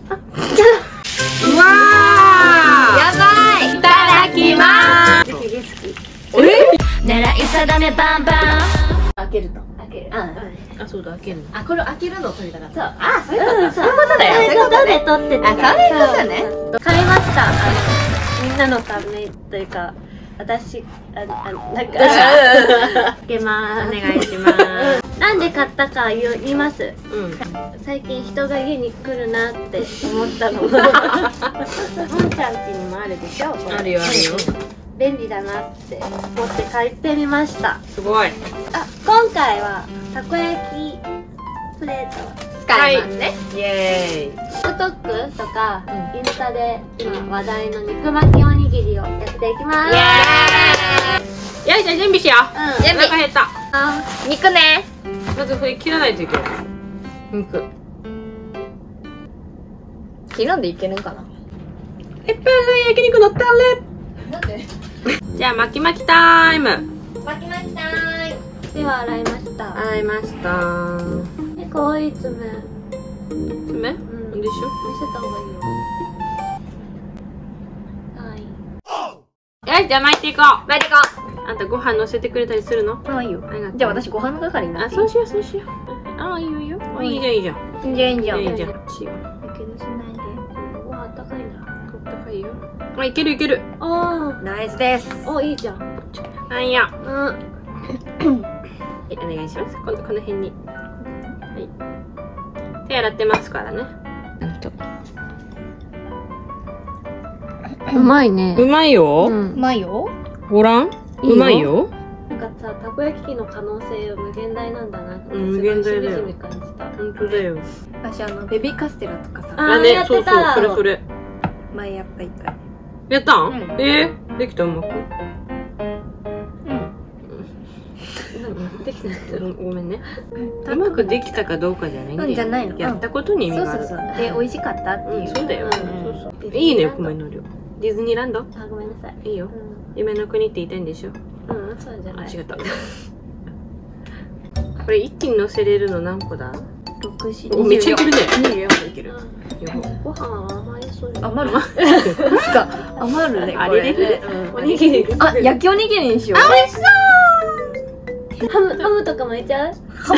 うわー、やばい。いただきまーす。狙い定めバンバン。開けると。開ける。あ、そうだ、開けるの。あ、これ開けるのを取りたかった。そう。あ、そういうこと。そういうことだよ。そういうことで取ってた。あ、そういうことね。買いました。みんなのためというか、私、なんか。開けます。お願いします。なんで買ったか言います。最近人が家に来るなって思ったの。もんちゃん家にもあるでしょ。あるよ、あるよ。便利だなって思って買ってみました。すごい。あ、今回はたこ焼きプレート使いますね。イエーイ。TikTok とかインスタで今話題の肉巻きおにぎりをやっていきます。イエーイ。よいしょ、準備しよう。準備。お腹減った。肉ね。まずこれ切らないといけない。肉。切らんでいけるんかな。いっぱい焼肉のタレ。なんで？じゃあ巻き巻きタイム。巻き巻きタイム。手は洗いました。洗いました。かわいい爪。爪？でしょ？見せた方がいいよ。はい。よし、じゃあ巻いていこう。巻いていこう。あんたご飯乗せてくれたりするの？あ、いいよ。じゃあ私ご飯の係になって。あ、そうしよう、そうしよう。あ、いいよ、いいよ。いいじゃん、いいじゃん。いいじゃん、いいじゃん。いいじゃん。やけどしないで。うわ、あったかいんだ。あったかいよ。あ、いけるいける。ああ、ナイスです。お、いいじゃん。あ、いいや。はい、お願いします。この辺に。はい。手洗ってますからね。うまいね。うまいよ。うまいよ。ごらん。うまいよ。なんかさ、たこ焼き器の可能性無限大なんだなって。無限大だよ。本当だよ。私ベビーカステラとかさ。あね、そうそう、それそれ。前やった一回。やったん？できたうまく。できた。ごめんね。うまくできたかどうかじゃないんだよ。じゃないの。やったことに意味がある。そうそうそう。で、美味しかったっていう。そうだよ。そうそう。いいね、米の量。ディズニーランド？あ、ごめんなさい。いいよ。夢の国って言いたいんでしょ？うん、そうじゃない。違った。これ一気に乗せれるの何個だ？6、4、めっちゃいけるね。24個いける。ご飯余りそう。余る？余るね、これ。おにぎり。あ、焼きおにぎりにしよう。あ、美味しそう。ハムとかもいっちゃう？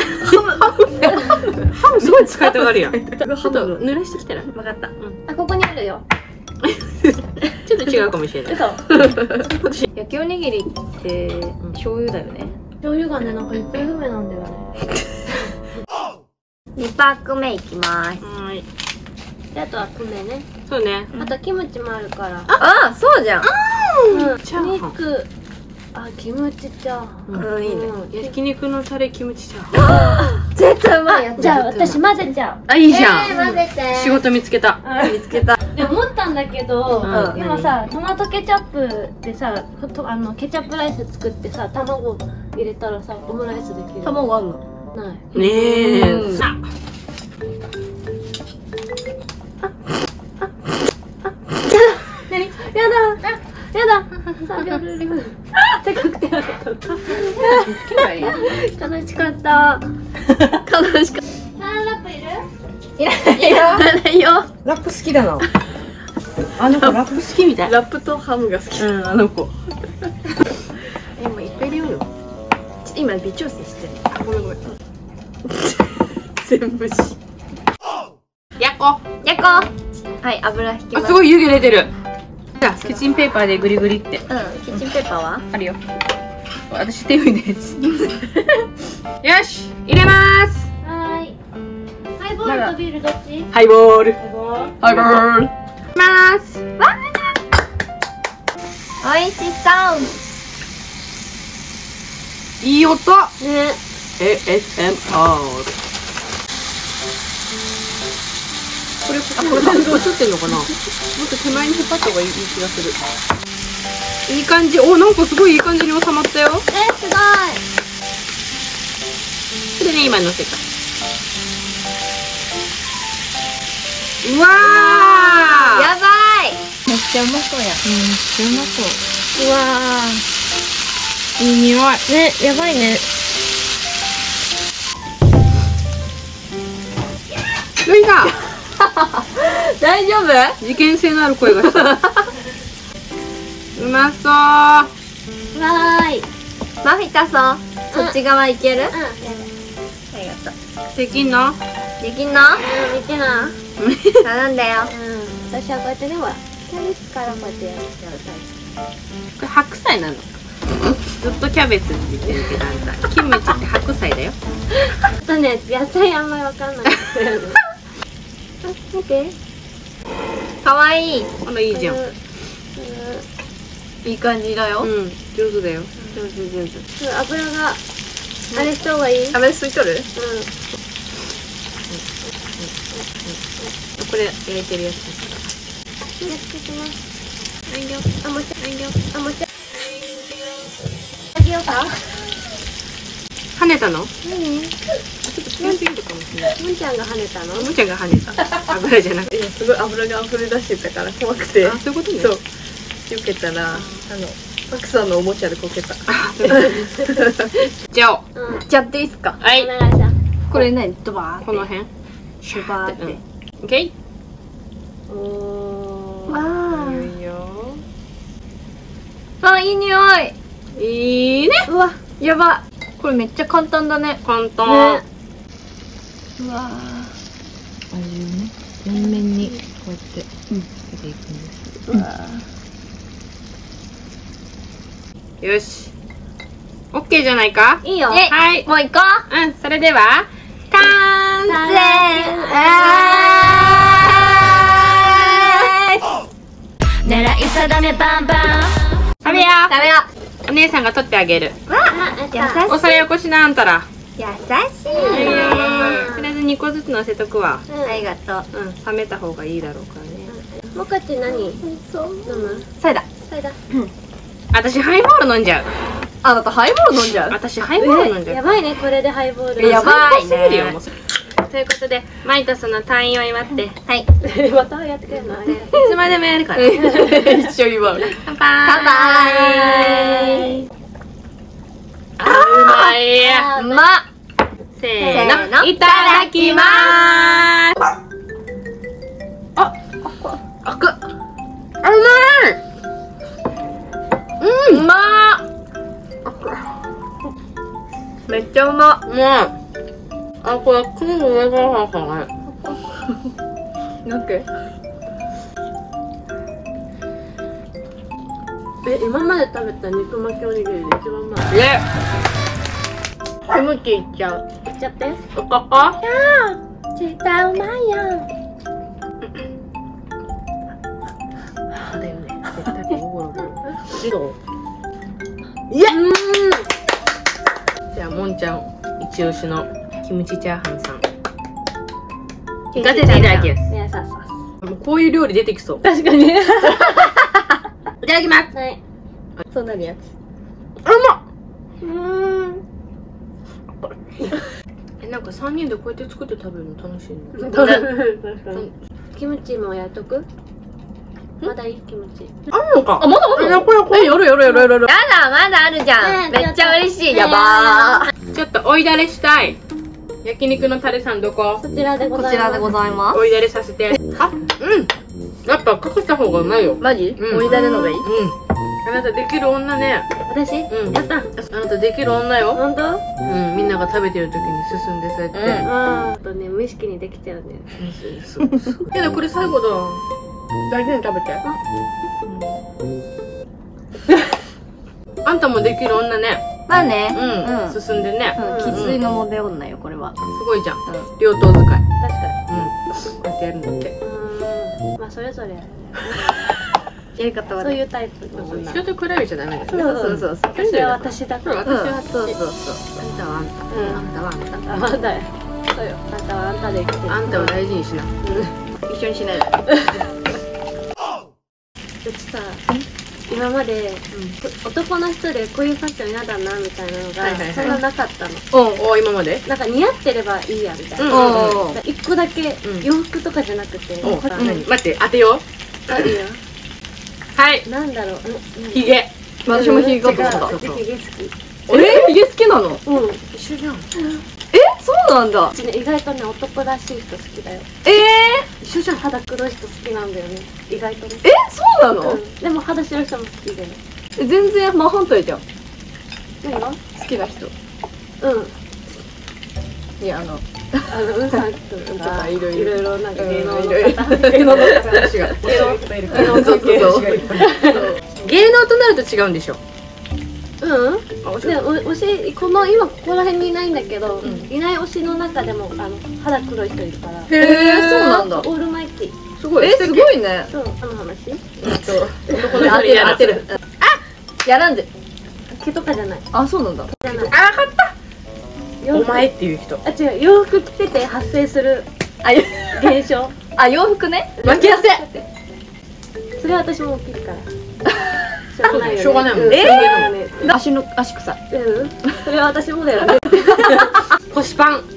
ハムすごい使いたがるやん。ちょっと濡らしてきたら。分かった。あ、ここにあるよ。ちょっと違うかもしれない。焼きおにぎりって醤油だよね。醤油がね、なんか行方不明なんだよね。2パック目いきます。はい。で、あとは米ね。そうね。あとキムチもあるから。あ、そうじゃん。肉。あ、キムチチャーハン。いいね。焼肉のタレキムチチャーハン。絶対うまい。じゃあ私混ぜちゃう。あ、いいじゃん。混ぜて。仕事見つけた。見つけた。で思ったんだけど、今さトマトケチャップでさ、ケチャップライス作ってさ、卵入れたらさ、オムライスできる。卵あんの？ない。ねえ。さ。何？やだ。やだ。高くてやだった。悲しかった。悲しかった。ラップいる？いらないよ。ラップ好きだな。あの子ラップ好きみたい。ラップとハムが好き。あの子。もういっぱい入れようよ。今微調整してる。あ、ごめんごめん。全部し。やっこ。やっこ。はい、油引きます。あ、すごい湯気出てる。じゃあキッチンペーパーでグリグリって。うん、キッチンペーパーはあるよ。私手拭いで。よし、入れます。はい。ハイボールとビールどっち？ハイボール。ハイボール。ます。わあ。美味しそう。いい音。ね。ASMR。これ撮ってんのかな。もっと手前に引っ張った方がいい気がする。いい感じ。お、なんかすごいいい感じに収まったよ。すごい。でね、今乗せた。うわー。やばい。めっちゃうまそうや。めっちゃうまそう。うわー。いい匂い。ね、やばいね。どういった？ 大丈夫？ 事件性のある声がした。うまそう。 わーい。マフィタさん、そっち側行ける？うん。ありがとう。 できんの？ できんの？うん、できない。頼んだよ。うん。私はこうやってね、ほら。キャベツからこうやってやるタイプ。 これ白菜なの？ずっとキャベツって言ってるけど、あんたキムチって白菜だよ。 あとね、野菜あんまりわかんない。見て。かわいい。 あらいいじゃん。 いい感じだよ。 うん、上手だよ。 上手。油があれした方がいい？油吸い取る？うん。 これ焼いてるやつですから。 やってきます。あもちあもちあげようか。 跳ねたの？ 何？ ちょっと強すぎるかもしれない。 むんちゃんが跳ねたの？ むんちゃんが跳ねた。油じゃなくて。 いや、すごい油が溢れ出してたから怖くて。 あ、そういうことね。 そう。避けたら、パクさんのおもちゃでこけた。 じゃあ、 じゃっていいっすか？ はい。 お願いします。これ何？ドバーって。 この辺。 シュバーって。 オッケー。 おー。 わあ。いいよ。 あ、いい匂い。 いいね。 うわ、やば。これめっちゃ簡単だね。 簡単。 うわ。 味をね、全面にこうやってつけていくんです。よし。オッケーじゃないか？ いいよ。 はい。 もう行こう。 うん、それでは完成。 狙い定めバンバン。 食べよう。 食べよう。お姉さんが取ってあげる。 う。わ、優しい。 お皿よこしな、あんたら。 優しい。 とりあえず2個ずつ乗せとくわ。 ありがとう。 うん、冷めた方がいいだろうからね。 もかち何？飲む？サイダー。 私ハイボール飲んじゃう。 あなたハイボール飲んじゃう？ 私ハイボール飲んじゃう。 やばいね、これでハイボール。やばいね。 ということで、マイトスの退院を祝って。 はい。またやってくれるの？いつまでもやるから。 一緒に祝う。 乾杯。 乾杯。 あ、うまい。 うまっ。 せーの、いただきまーす。あ、開く。うまい。うまっ。 めっちゃうまっ。 もう。あ、これクリーム上からかな。 なんで？今まで食べた肉巻きおにぎりで一番うまい。キムチいっちゃう。いっちゃって。 おかか？ 絶対うまいよ。 だよね。絶対ゴロゴロ。 いや。 じゃあもんちゃん一押しのキムチチャーハンさん。 いかせていただきます。 もうこういう料理出てきそう。 確かに。いただきます。 はい。そうなるやつ。 うまっ。なんか3人でこうやって作って食べるの楽しいね。 キムチもやっとく？まだいいキムチ。 あるのか。 あ、まだあるの？ これやる。やだ、 まだあるじゃん。めっちゃ嬉しい。やばー。 ちょっと追いだれしたい。焼肉のタレさんどこ？ こちらでございます。 追いだれさせて。あ、うん。やっぱかけた方がうまいよ。 マジ？追いだれのがいい？ うん。あなたできる女ね。 私？ うん。 やった。 あなたできる女よ。 本当？ うん。みんなが食べてる時に進んでそうやって。 あとね、無意識にできちゃうね。 そう。いやこれ最後だ。大事に食べて。あんたもできる女ね。 まあね。 うん。進んでね。 生粋のモデ女よ、これは。 すごいじゃん。両頭使い。 確かに。 こうやってやるんだって。 まあそれぞれ。やり方はそういうタイプの女。 人と比べちゃダメだよ。 そう。私は私だから。 私はそう。あんたはあんた。あんたはあんた。 あんたよ。そうよ。あんたはあんたで生きてる。 あんたを大事にしな。 一緒にしないで。うちさ、今まで男の人でこういうファッション嫌だなみたいなのがそんななかったの。 お今まで？ なんか似合ってればいいやみたいな。一個だけ洋服とかじゃなくて。 待って当てよう。 あ、いいよ。 はい。 なんだろう。 ヒゲ。 私もヒゲかと思った。ヒゲ好き。 ヒゲ好きなの？ 一緒じゃん。 そうなんだ。 意外とね、男らしい人好きだよ。 一一緒じゃん。 肌黒い人好きなんだよね、意外とね。 そうなの？ でも肌白い人も好きで。 全然真反対じゃん。 何が？ 好きな人。いやうんさんとかいろいろなんか芸能のいろいろ方、 芸能の話が芸能系の人がいっぱい。 芸能となると違うんでしょ。 で推し今ここら辺にいないんだけど、いない推しの中でも肌黒い人いるから。 へえ、そうなんだ。 オールマイティ。 すごい。すごいね。 そう、話？ 男の人にやらせる。 やらんで。 毛とかじゃない。 あ、そうなんだ。 じゃない。 あ、わかった。お前っていう人。 あ、違う、洋服着てて発生する現象。 あ、洋服ね。 巻き汗。 それは私も着るから。 しょうがないもん。 足臭い。 それは私もだよね。 腰パン。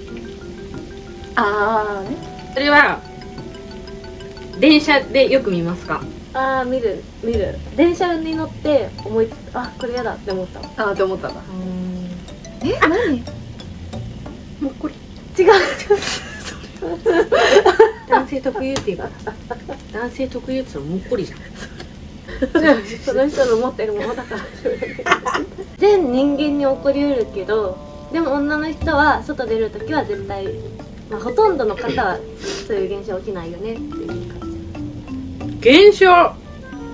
ああね。 それは電車でよく見ますか？ ああ、見る。電車に乗ってこれやだって思った。 ああって思ったんだ。何？ もうこれ違う。 男性特有っていうか、男性特有って言ったらもっこりじゃん。 その人の持ってるものだから。全人間に起こりうるけど、でも女の人は外出るときは絶対、ほとんどの方はそういう現象起きないよねっていう感じ。 現象。もっ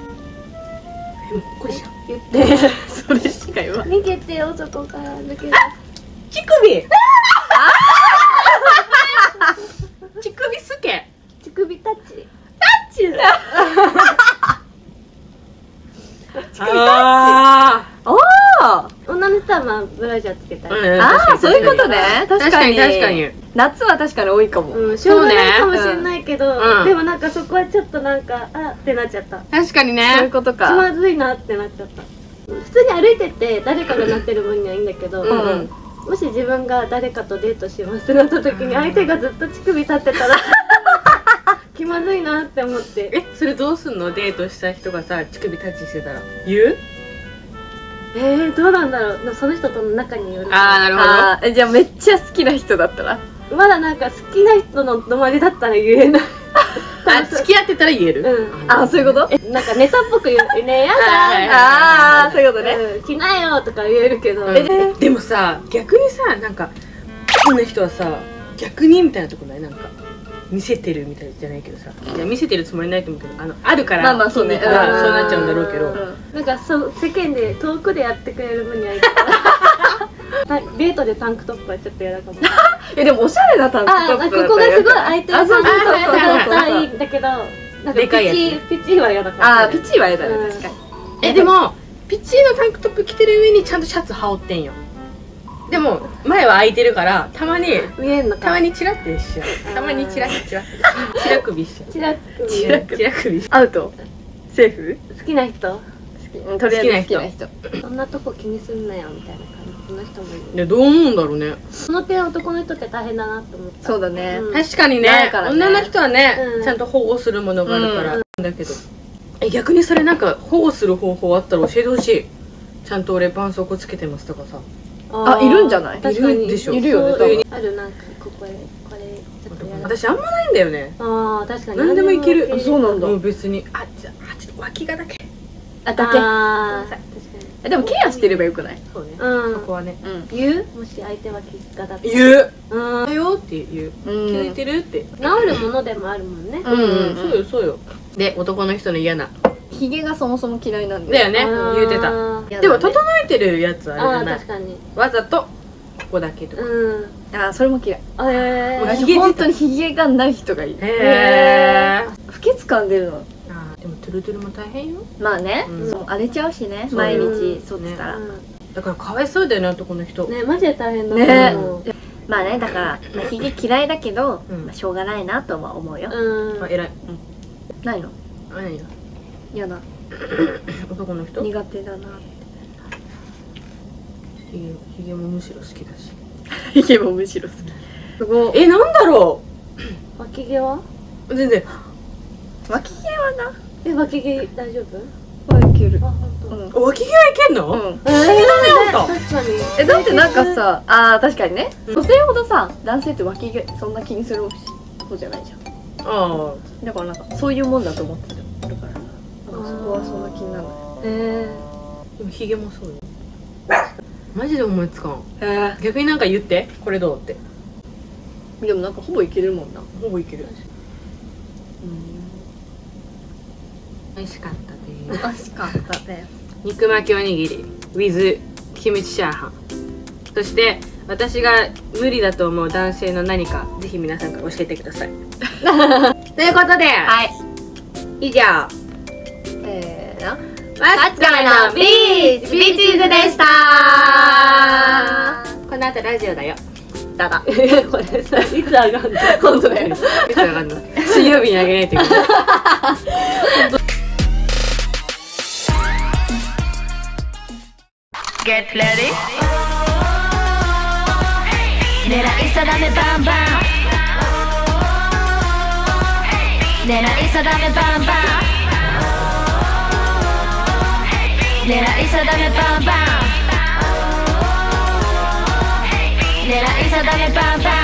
こりじゃん。 言って。 それしか言わない。 逃げてよ、そこから抜ける。 乳首。乳首すけ。 乳首タッチ。 ああ女の人はブラジャーつけたり。 あ、そういうことね。確かに。夏は確かに多いかも。 しょうがないかもしれないけど、でもなんかそこはちょっとなんかってなっちゃった。 確かにね。 そういうことか。 気まずいなってなっちゃった。普通に歩いてて誰かがなってる分にはいいんだけど、もし自分が誰かとデートしますってなった時に相手がずっと乳首立ってたら気まずいなって思って。 それどうすんの？デートした人がさ、乳首タッチしてたら言う？ どうなんだろう。その人との仲による。 ああ、なるほど。 じゃあめっちゃ好きな人だったら、 まだなんか好きな人の止まりだったら言えない。 付き合ってたら言える？ そういうこと？ なんかネタっぽく言うね、やだああ、そういうことね。 着なよとか言えるけど。 でもさ、逆にさ、なんかこんな人はさ、逆にみたいなとこない？なんか見せてるみたいじゃないけどさ、いや見せてるつもりないと思うけど、あるから、 そうね、 そうなっちゃうんだろうけど、 なんか世間で遠くでやってくれる分にはいいから、デートでタンクトップはちょっと嫌だかも。 でもおしゃれなタンクトップここがすごい空いてるタンクトップだったらいいんだけど、なんかピチは嫌だから。 ピチは嫌だね、確かに。 でもピチのタンクトップ着てる上にちゃんとシャツ羽織ってんよ。でも前は空いてるからたまに見えんのか。 たまにチラッてしちゃう。たまにチラッチラ首しちゃう。 チラ首。 アウト。セーフ？ 好きな人？ とりあえず好きな人。 そんなとこ気にすんなよみたいな感じの人もいる。 どう思うんだろうね。 その点男の人って大変だなって思った。 そうだね。 確かにね。女の人はね、ちゃんと保護するものがあるからだけど、逆にそれなんか保護する方法あったら教えてほしい。ちゃんと俺絆創膏つけてますとかさ。 いるんじゃない？ いるでしょ。 いるよね。 ある、なんかこれちょっとやる。 私あんまないんだよね。 確かに。 何でもいける。 そうなんだ。 もう別にちょっと脇がだけ。 確かに。でもケアしてればよくない？ そうね。そこはね。 言う？もし相手脇がだって。 言う。だよって言う。気づいてるって。 治るものでもあるもんね。 そうよ。で、男の人の嫌な。 ヒゲがそもそも嫌いなんだよね。言うてた。でも整えてるやつあるじゃない。 確かに。 わざとここだけとか。 それも嫌い。本当にヒゲがない人がいい。不潔感出るの。 でもトゥルトゥルも大変よ。 まあね、荒れちゃうしね、毎日剃ってたら。 だからかわいそうだよね、男の人。 ね、マジで大変だね。 まあね、だからヒゲ嫌いだけどしょうがないなとは思うよ。 偉い。 ないの？ 何が？ 嫌だ。 男の人？ 苦手だな。 ヒゲもむしろ好きだし。 ヒゲもむしろ好き。すごい。 なんだろう？脇毛は？ 全然。 脇毛はな。 脇毛大丈夫？ いける。 脇毛はいけんの？ 確かに。 だってなんかさ、確かにね。女性ほどさ、男性って脇毛そんな気にする方じゃないじゃん。 あだからなんかそういうもんだと思ってるから、なんかそこはそんな気にならない。 でもヒゲもそうよ。マジで思いつかん。 へ逆になんか言ってこれどうって。 え。でもなんかほぼいけるもんな。 ほぼいける。美味しかったです。 美味しかったです。 肉巻きおにぎり with キムチチャーハン。そして私が無理だと思う男性の何かぜひ皆さんから教えてください。ということで、 はい。 以上マツカのビーチーズでした。 この後ラジオだよ。 だだ。 これさ、いつ上がんの？ 本当だよ。 いつ上がんの？水曜日にあげないといけない。 Get ready 狙い定めバンバン狙い定めバンバン狙い定めバンバン狙い定めバンバン